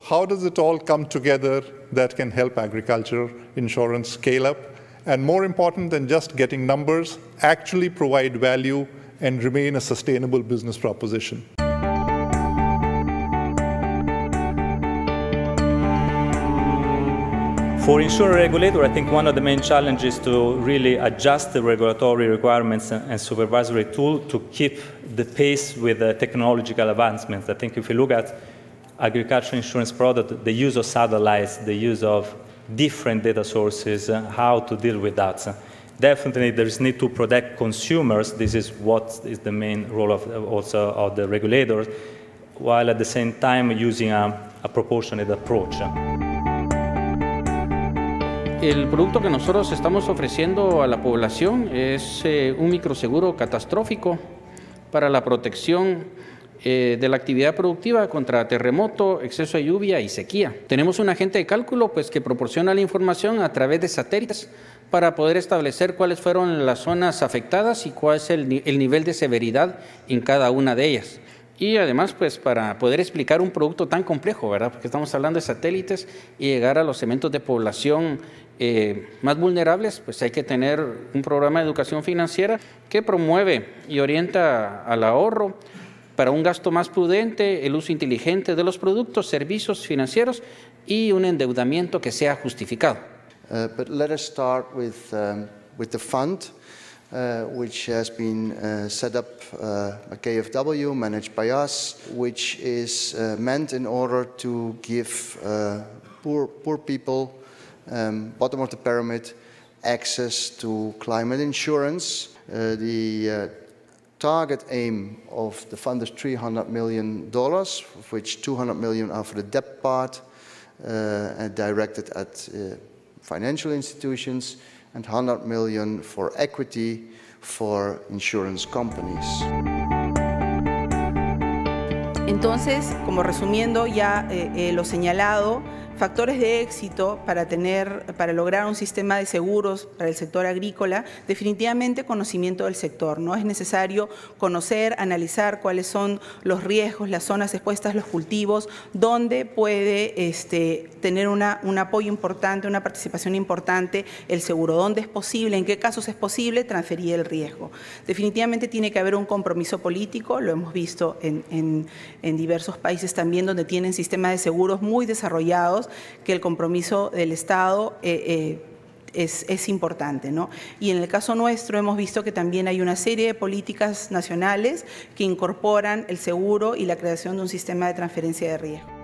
how does it all come together that can help agriculture insurance scale up? And more important than just getting numbers, actually provide value and remain a sustainable business proposition. For insurance regulator, I think one of the main challenges is to really adjust the regulatory requirements and supervisory tool to keep the pace with the technological advancements. I think if you look at agricultural insurance product, the use of satellites, the use of different data sources, how to deal with that. Definitely there is need to protect consumers. This is what is the main role of the regulators, while at the same time using a proportionate approach. El producto que nosotros estamos ofreciendo a la población es un microseguro catastrófico para la protección de la actividad productiva contra terremoto, exceso de lluvia y sequía. Tenemos un agente de cálculo que proporciona la información a través de satélites para poder establecer cuáles fueron las zonas afectadas y cuál es el nivel de severidad en cada una de ellas. Y además, para poder explicar un producto tan complejo, ¿verdad? Porque estamos hablando de satélites y llegar a los segmentos de población más vulnerables, hay que tener un programa de educación financiera que promueve y orienta al ahorro para un gasto más prudente, el uso inteligente de los productos, servicios financieros y un endeudamiento que sea justificado. But let us start with the fund. Which has been set up by KfW, managed by us, which is meant in order to give poor people, bottom of the pyramid, access to climate insurance. The target aim of the fund is $300 million, of which $200 million are for the debt part and directed at financial institutions, and $100 million for equity for insurance companies. Entonces, como resumiendo ya lo señalado, factores de éxito para lograr un sistema de seguros para el sector agrícola, definitivamente conocimiento del sector, ¿no? Es necesario conocer, analizar cuáles son los riesgos, las zonas expuestas, los cultivos, dónde puede tener un apoyo importante, una participación importante el seguro, dónde es posible, en qué casos es posible transferir el riesgo. Definitivamente tiene que haber un compromiso político, lo hemos visto en diversos países también donde tienen sistemas de seguros muy desarrollados, que el compromiso del Estado es importante, ¿no? Y en el caso nuestro hemos visto que también hay una serie de políticas nacionales que incorporan el seguro y la creación de un sistema de transferencia de riesgo.